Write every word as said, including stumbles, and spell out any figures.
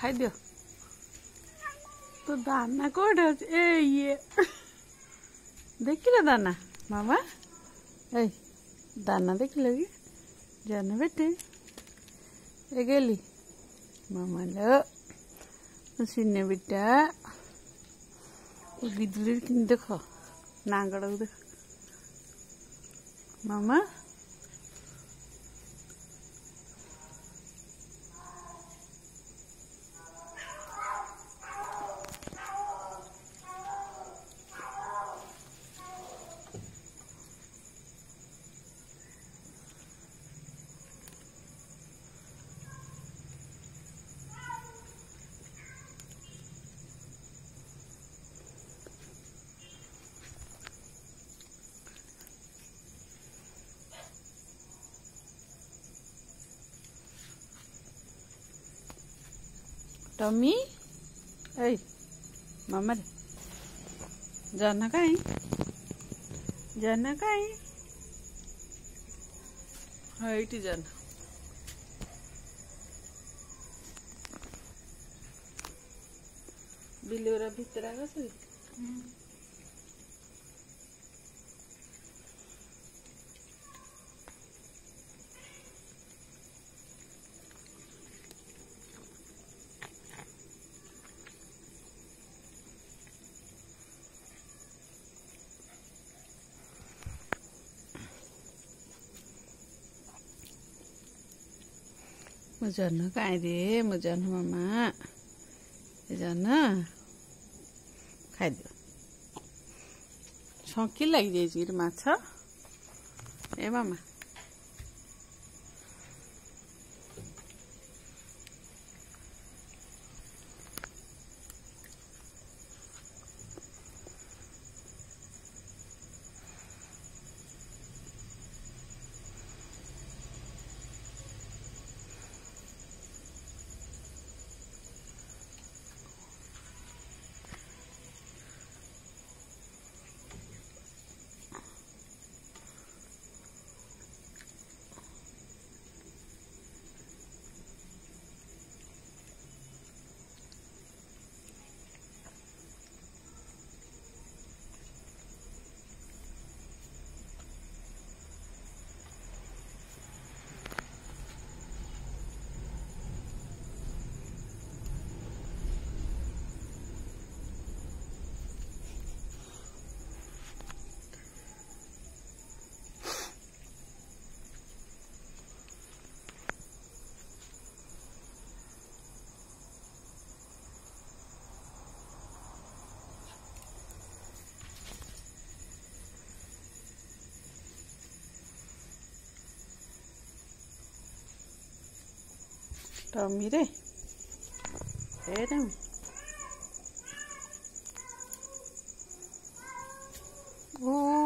खाइदियो तो दाना कोठे अछि ए ये देखिल दाना मामा ए दाना देखिल कि जाना बेटे ए गेली मामा लो सिन्ने बेटा गिदली कि देख नागड़ देख मामा टमी ए मामा रे जाना कहीं जाना कहीं हाँ ये जाना बिलोरा भीतर आगा से मुझन कहीं रे मुझन मामा जन खाइदियो छकी लगी जाइए माछ ए मामा टमी रे ए टमी ओ